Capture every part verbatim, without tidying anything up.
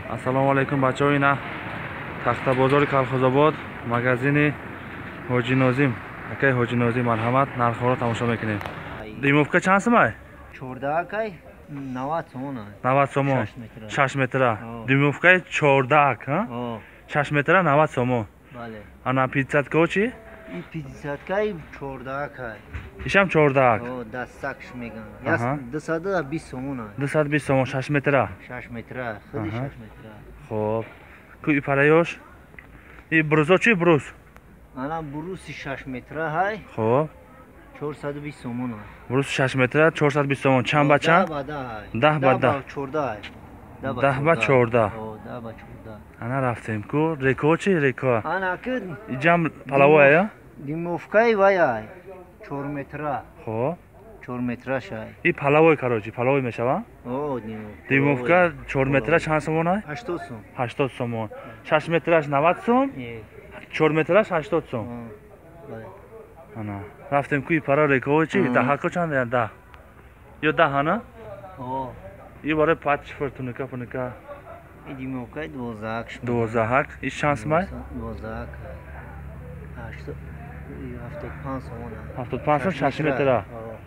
Assalomu alaykum bachao, ina Taxta bozori Kalxozobod magazini Hoji Nozim. Akay Hoji Nozim marhamat, narxoro tomosha mekinیم. Dimovka chansimi? چهارده akay نود so'm. نود so'm. شش متر. Dimovka چهارده ha? شش متر نود so'm. Bale. Ana pizzatko chi? این پیزاتکای چهارده akay. Isham چهارده. او دستکش میگن. یا دویست و بیست so'm. دویست و بیست so'm شش متر. شش متر. خودی شش متر. خب. کوی پرایوش؟ ای بروزو چی بروز؟ انا بروز شش متر های. خب. چهارصد و بیست so'm. بروز شش متر چهارصد و بیست so'm. چند بچه؟ ده با ده. ده با ده. چهارده های. ده با چهارده. او ده با چهارده. انا رفتیم کو ریکو چی ریکو؟ انا که جام پلاو یا؟ دیموفکای وای. چهار متر. خب. چهار متر شای. این پلاوی کاروچی پلاوی میشوه؟ او دیموف. دیموفکا چهار متر چند so'm نه؟ هشتاد so'm. هشتاد so'm. شش مترش نود so'm. چهار مترش هشتاد so'm. بله. انا رفتیم کوی پرا ریکو چی؟ ده ها کو چند یا ده؟ یا ده ها نه؟ او. این برای پنج فرتونیکا پونیکا. این دیموفکای دوازده کش. دوازده هک. این شانس مای؟ دوازده کش. هشتاد. هفتاد و پنج so'm. هفتاد و پنج so'm شش متر.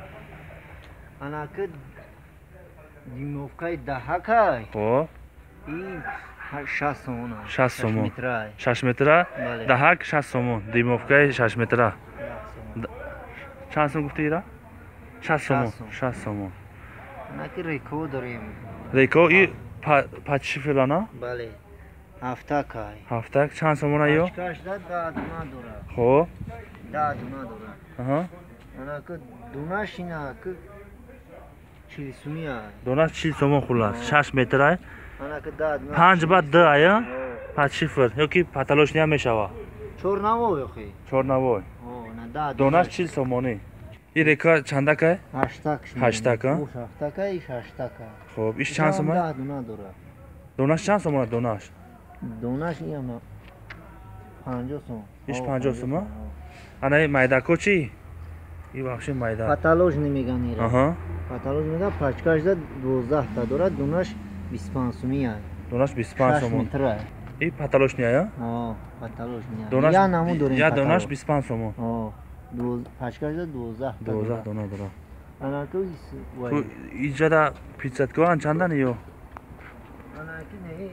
انا که دیموفکای ده هکای. خب. این شش so'm. شش so'm. متر. شش متر. ده هک شش so'm. دیموفکای شش متر. چند so'm گفتی ایرا؟ شش so'm. شش so'm. انا که ریکو داریم. ریکو این پچی فلانه؟ بله. هفته کای. هفته چند so'm ایو؟ پچکش ده ده دونه داره. خب. ده دونه داره. آها. انا که دونهش اینه که چهل so'm های. دونش چهل so'm خلاص. شش متر های. انا که ده دونه. پنج بعد ده آیا؟ پچی فر. یا کی پتالوش نیا میشوا؟ چهار نوای خی. چهار نوای. او نه ده. دونش چهل so'm نی. این ریکا چنده که؟ هشته کش. هشته که؟ هشته که ایش هشته که. خب ایش چند so'm؟ ده دونه داره. دونش چند so'm دونش؟ دونش اینم پنجاه so'm. ایش پنجاه so'm؟ انا این مایده کو چی؟ این بخشی مایده. پتالوش نمیگن ایران. آها. پتالوش میگن پچکش ده دوازده تا داره. دونش بیست و پنج so'm های. دونش بیست و پنج شش so'm. متر. این پتالوش نیا؟ آه پتالوش نیا. دونش یا نمو داریم. یا دونش بیست و پنج so'm. آه. دو پچکش ده دوازده تا. دوازده دونه داره. انا تو تو اینجا دا پیتزات کو ان چندن یو؟ انا که نه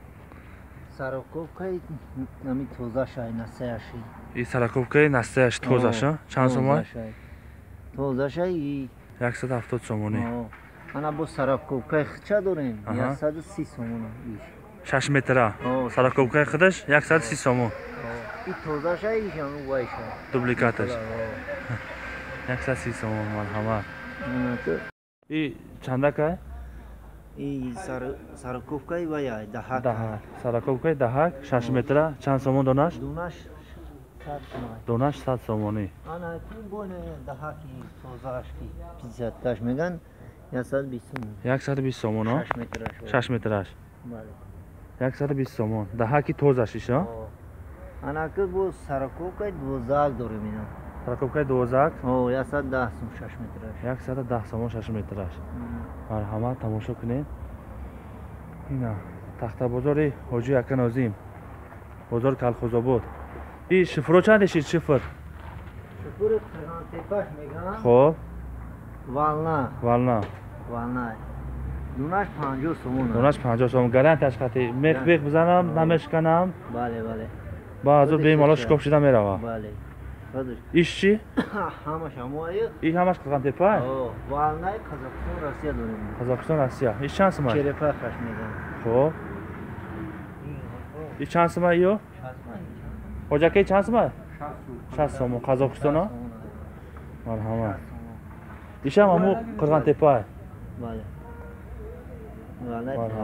سرکوب که نمی توزه شای نسیاشی. این سرکوب که نستهش توزه شا؟ چند so'm؟ توزه شای صد و هفتاد so'm نی. انا با سرکوب که چه داریم؟ صد و سی so'm ایش. شش متر. سرکوب که خودش صد و سی so'm. این توزه شای ایشان وای شای. دوبلیکاتش. صد و سی so'm مرحمت. این چنده که؟ این سرکوب که وای ده هک. ده هک. سرکوب که ده هک شش متر چند so'm دونش؟ دونش صد so'm. دونش صد so'm نی. انا تو بونه ده هکی توزهش کی پیزات کاش میگن صد و بیست so'm. صد و بیست so'm نه؟ شش مترش. شش مترش. بله. صد و بیست so'm. ده هکی توزهش ها؟ انا که با سرکوب که دوازده داریم اینا. سرکوب که دوازده؟ او صد و ده so'm شش مترش. صد و ده so'm شش مترش. مرحمت تماشا کنید. اینا تخته بازار حاجی اکا نازیم. بازار کلخوزآباد. این شفرو چندشه شفر؟ شفر قران تپاش میگن. خب. والنا. والنا. والنا. دونش پنجاه so'm. دونش پنجاه so'm. گارانتیش خاطی. میخ بیخ بزنم نمیشکنم. بله بله. بعضو بیم حالا شکوف شده میروه. بله. ایش چی؟ همش همویه. این همش قران تپاه؟ او والنا قزاقستان روسیه داریم. قزاقستان روسیه. ایش چند so'm؟ چرپا خش میگن. خب. این چند so'm ایو؟ حاجکی چند so'm؟ شصت so'm. قزاقستان ها؟ مرحمت. ایش هم همو قران تپاه؟ بله. والله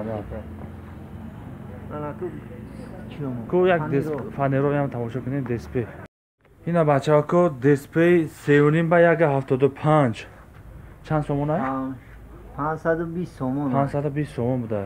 انا کو کو یک دست فانیرو هم تماشا کنید دسپی. اینا بچه ها کو دسپی سه و نیم با یک هفتاد و پنج. چند so'm نه؟ پانصد و بیست so'm. پانصد و بیست so'm بوده.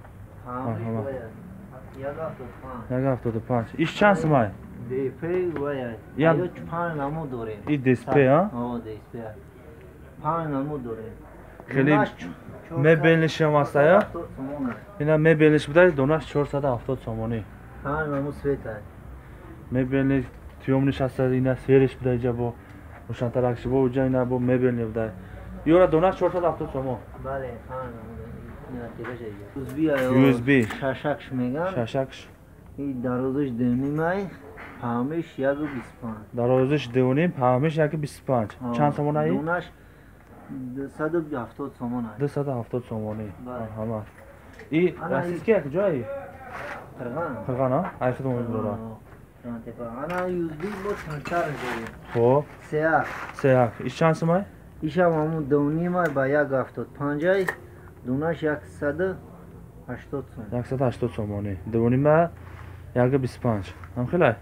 یک هفتاد و پنج. ایش چند so'm؟ دسپی وای. یا پنج نمو داره. این دسپی ها؟ آه دسپی. پنج نمو داره. خیلی мебелниш ҳам ҳастая? ҳафтод сомон аст. ина мебелниш буда донаш чорсаду ҳафтод сомонӣ. ҳамаи маму свет аст. Мебелни тиёмниш ҳаста ина свериш буда иҷа бо рӯшантаракши бо уҷа ина бо мебелни буда. Ёра донаш чорсаду ҳафтод сомон. Бале, ҳамаи маму ина тирашаи. ю эс би аю. ю эс би. Шашакш меган. Шашакш. И дарозиш девнимай, паҳмиш яку бисту панҷ. Дарозиш девним, паҳмиш яку бисту панҷ. Чанд сомон аи? Донаш дусаду ҳафтод сомон аст. дусаду ҳафтод сомонӣ. Бале. Ҳама. И расиски як ҷои? Қирған. Қирған а? Ай худмон мебурам. Ана ю эс би бо чанчар ҷои. Хоб. Сеак. Сеак. Иш чанд сомай? Иша маму девнимай ба яку ҳафтод панҷай, донаш яксаду ҳаштод сомон. яксаду ҳаштод сомонӣ. Девнима яку бисту панҷ. Ҳам хелай?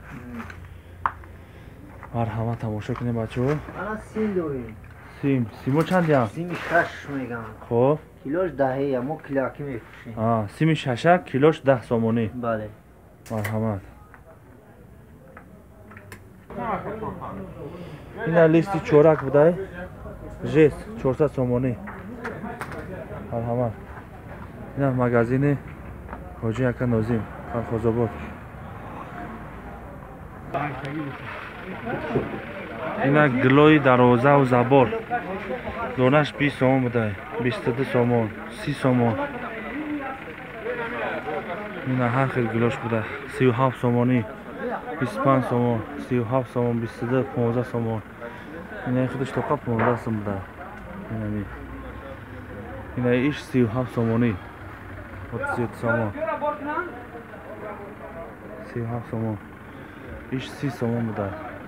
Марҳамат тамошо кунем бачаҳо. Ана сим дорем. Сим. Симо чандям? Сими шаш мегам. Хоб. Килош даҳея, мо килоки мефурӯшем. А, сими шашак килош даҳ сомонӣ. Бале. Марҳамат. Ина листи чорак будай. Жест чорсад сомонӣ. Марҳамат. Ина магазини Ҳоҷи Ака Нозим, Колхозобод. Ина гилои дарозаву забор. Донаш бист сомон будай. бисту ду сомон, си сомон. Ина ҳар хел гилош буда. сию ҳафт сомонӣ, бисту панҷ сомон, сию ҳафт сомон, бисту ду, понздаҳ сомон. Ина худаш тоқа понздаҳ сом буда. Ина ми. Ина иш сию ҳафт сомонӣ. отуз ёд сомон. сию ҳафт сомон. Иш си сомон буда.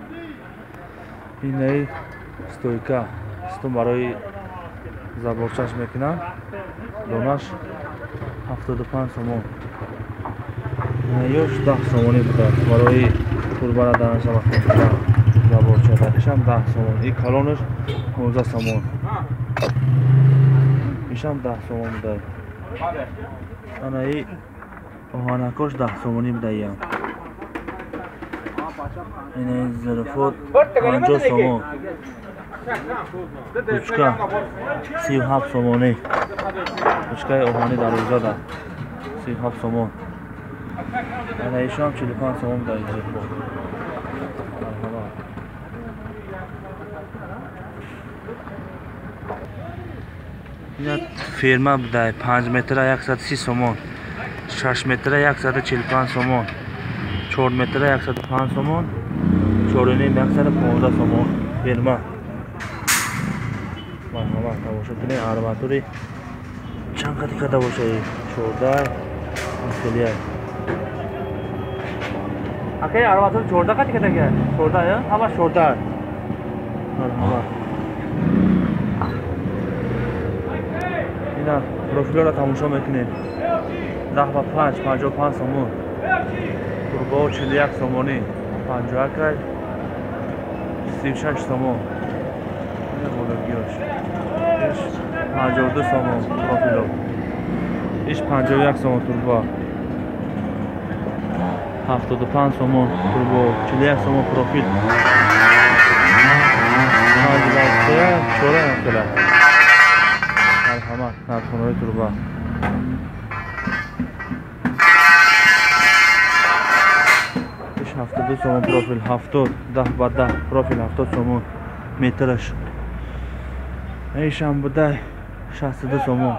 Ина стойка. Сту барои заборчаш мекунам. Донаш ҳафтоду панҷ сомон. Ина ёш даҳ сомонӣ буда. Барои турба раданаша вақте буда. Заборчада. Ишам даҳ сомон. И калонаш понздаҳ сомон. Ишам даҳ сомон буда. Ана и оҳанакош даҳ сомонӣ буда иям. Ина зарафот панҷоҳ сомон. Ручка сию ҳафт сомонӣ. Ручкаи оҳани дарозада сию ҳафт сомон. Ана ишам чилу панҷ сомон буда иҷо. Ина ферма буда панҷ метра яксаду си сомон. шаш метра яксаду чилу панҷ сомон. чор метра яксаду панҷ сомон. чору ним яксаду понздаҳ сомон. Ферма. Марҳамат тамошо кунед арматури чанд қади када бошад? чордаҳ мустилияй. Акай арматур чордаҳ қади када ка? чордаҳ я? Ҳама чордаҳ. Марҳамат. Ина профилёро тамошо мекунед. даҳ ба панҷ, панҷоҳу панҷ сомон. Турбо чилу як сомонӣ. панҷоҳу акай сию шаш сомон. Ина бологиёш. Иш панҷоҳу ду сомон профило. Иш панҷоҳу як сомон турбо. ҳафтоду панҷ сомон турбо. чилу як сомон профил. чора ҳафтала. Марҳамат нархонаи турба. Иш ҳафтоду сомон профил. ҳафтод даҳ ба даҳ профил ҳафтод сомон метраш. Ишам будай шасту ду сомон.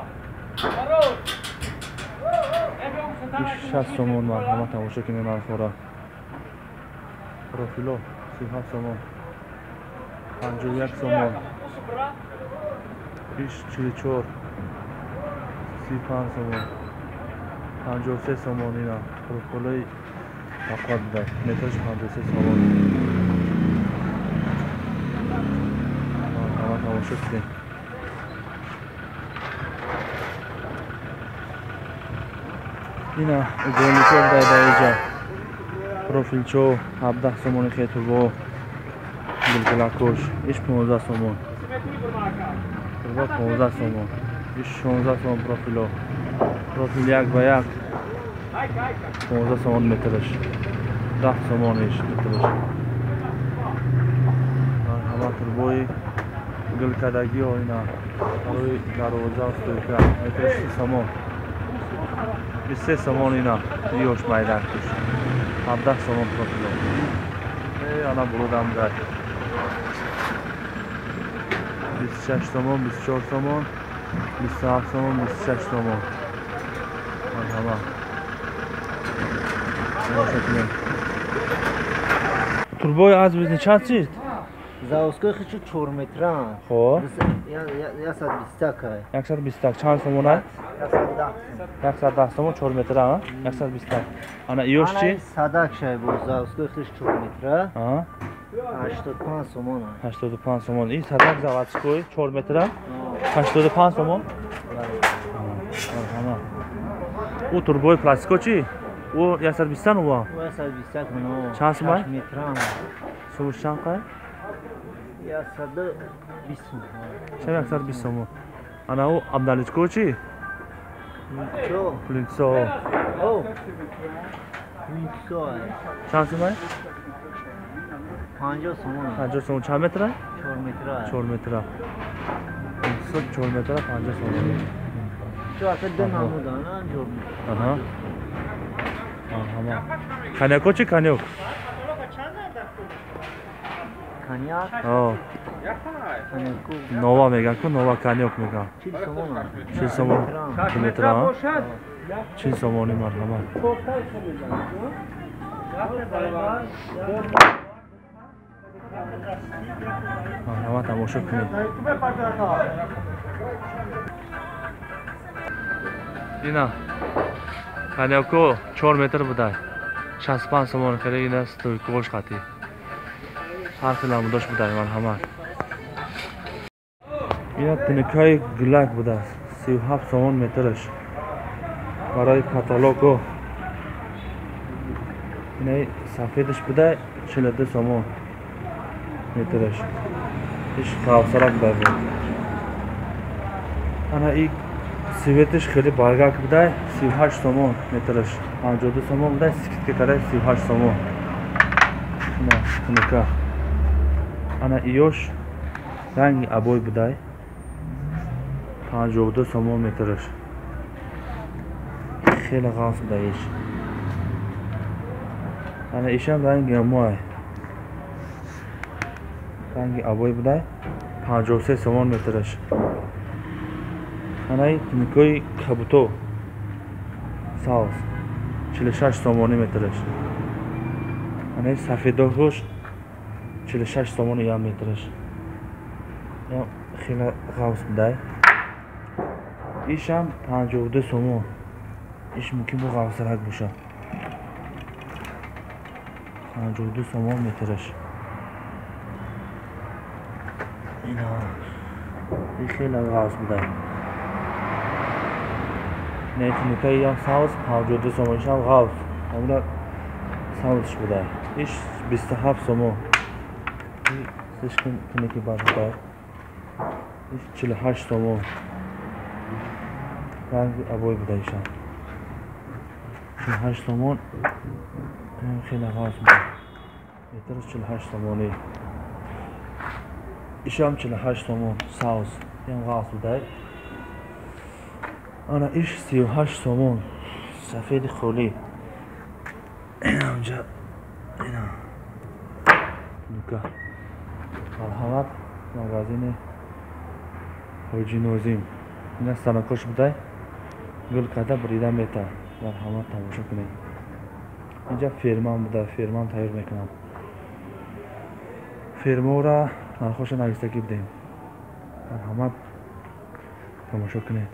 Иш шаст сомон. Марҳамат тамошо кунед нархора. Профило сию ҳафт сомон. панҷоҳу як сомон. Иш чилу чор. сию панҷ сомон. панҷоҳу се сомон. Ина профилои фақат будай. Метраш панҷоҳу се сомон. Марҳамат тамошо кунед. Ина уголникор дайдаиҷа. Профилчо ҳабдаҳ сомони хетурбо. Гилгилакош. Иш понздаҳ сомон. Турбо понздаҳ сомон. Иш шонздаҳ сомон профило. Профил як ба як. понздаҳ сомон метраш. даҳ сомон иш метраш. Марҳамат турбои гилкадаги ойна барои дарвоза стойка метр سی сомон بیست و سه сомон ина ёш майданкиш ҳабдаҳ сомон профило э ана бурудам дай بیست و شش сомон بیست و чор сомон بیست و ҳафт сомон بیست و шаш сомон марҳамат турбои аз бизнес чанд чист Заводской хочу чор метра. Хо. Я сад бистакай. яксад бистак чанд сомон ай? яксад даҳ сомон чор метра, а? яксад бистак. Ана иёш чи? Ана садак шай бо заводской хочу чор метра. А? ҳаштод و панҷ сомон. ҳаштод و панҷ сомон. И садак заводской чор метра? ҳаштод و панҷ сомон? Марҳамат. У турбои пластико чи? У яксад бистан ува? У яксад бистак мано. Чанд сомон? ҳашт метра. Сумуш чанд қай? яксад бист сомон. Чам яксад бист сомон. Ана у абдаличко чи? Чо? Плинцо. О. Плинцо. Чанд сомон? панҷоҳ сомон. панҷоҳ сомон чанд метра? чор метра. чор метра. Плинцо чор метра панҷоҳ сомон. Чо ака ду намудан, а чор метра. Аҳа. Марҳамат. Коньяко чи коньяк? Коньяк? О. Коньяку. Нова меган ку, нова коньяк меган. чил сомон. чил сомон. чил метра, а? чил сомони марҳамат. Марҳамат тамошо кунед. Ина. Коньяко чор метр будай. шасту панҷ сомон хеле ина стойкош хати. ҳар хелам дош будай марҳамат. ина тинкаи гулак будааст. си و ҳафт сомон метраш. барои каталого. инаи сафедаш будай чил و دو сомон метраш. иш тавсара будай. ана и светиш хеле баргак будай си و ҳашт сомон метраш. панҷоҳ و ду сомон будай скидка кардаи си و ҳашт сомон. ина тинка. ана иёш ранги абой будай панҷоҳ و ду сомон метраш. хеле ғаф будай иш. ана ишам ранги амоай ранги абой будай панҷоҳ و се сомон метраш. ана ин тинкои кабуто савз чил و шаш сомони метраш. ана ин сафедоҳош чил و шаш сомони ям метраш. ям хеле ғавс будай. ишам панҷоҳ و ду сомон. иш мумкин бо ғавсарак боша. панҷоҳ و ду сомон метраш. ина ин хеле ғавс будай. ина тинкаи ям савз панҷоҳ و ду сомон. ишам ғавс. ҳамуна савзш будай. иш бисту ҳафт сомон. сишкин тинки бар будай. иш чил و ҳашт сомон. ранги абой будай ишам. чил و ҳашт сомон. ин хеле ғавс будай. метраш чил و ҳашт сомони. ишам чил و ҳашт сомон. савз. ям ғавс будай. ана иш си و ҳашт сомон. сафеди холӣ. инамҷа ина нука марҳамат магазини ҳоҷи нозим. ина станокош будай гул карда бурида мета. марҳамат тамошо кунед. инҷа фермам будай фермам тайёр мекунам. фермора нархоша навистагӣ бидем. марҳамат тамошо кунед.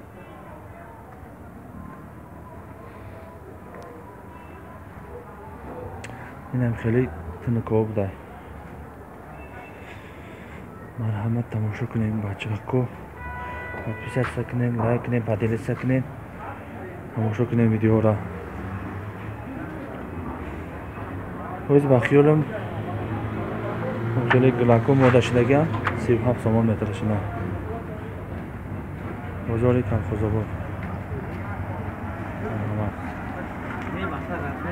инам хеле тинко будай. марҳамат тамошо кунем бачаҳко. подписатсия кунем, лайк кунем, поделитсия кунем. тамошо кунем видеоро. ҳоз ба хиёлам хеле гулако мода шудагиам си و ҳафт сомон метраш. ина бозори Камхозобод.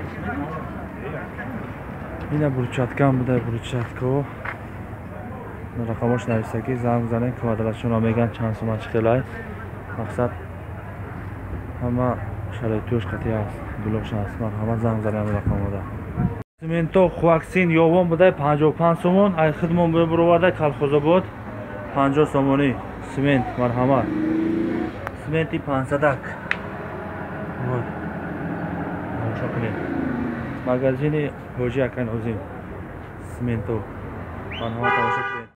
ина бурчаткам будай бурчатко. рақамош нависта ки занг занед квадратшонро меган чанд сума чиқилай. Мақсад ҳама шароитиёш қатъӣ аст. Блокш аст. Марҳамат занг занед рақамода. Сименто Хуаксин ёвон будай панҷоҳу панҷ сомон, ай хидмон бибуровардай Калхозобод панҷоҳ сомонӣ. Симент марҳамат. Сименти панҷсадак. Вот. Тамошо кунед. Магазини Ҳоҷи Акан Озим. Сименто. Марҳамат тамошо кунед.